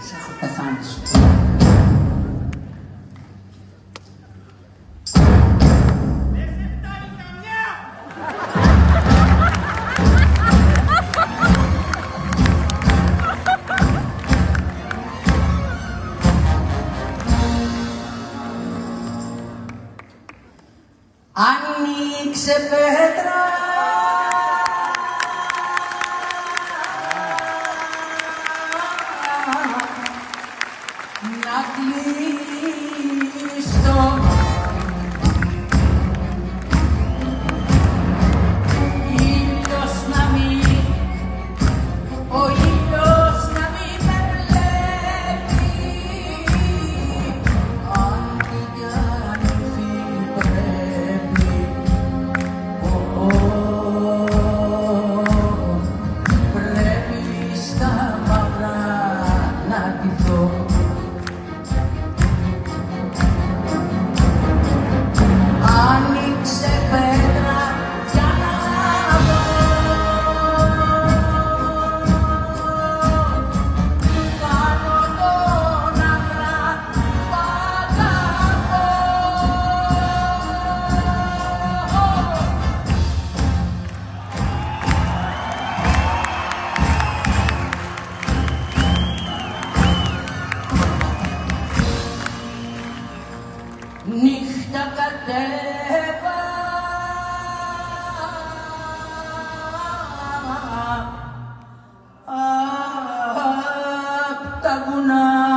Σε έχω πεθάνει σου. Ανοίξε πέτρα να κλειστώ. Ήλιος να μην, ο ήλιος να μην με βλέπει, αν την κάνει πρέπει, πρέπει στα μαύρα να ντυθώ. Άνοιξε πέτρα για να δω, κάνω τον άντρα που αγαπώ. Νύχτα κατέβα απ' τα βουνά.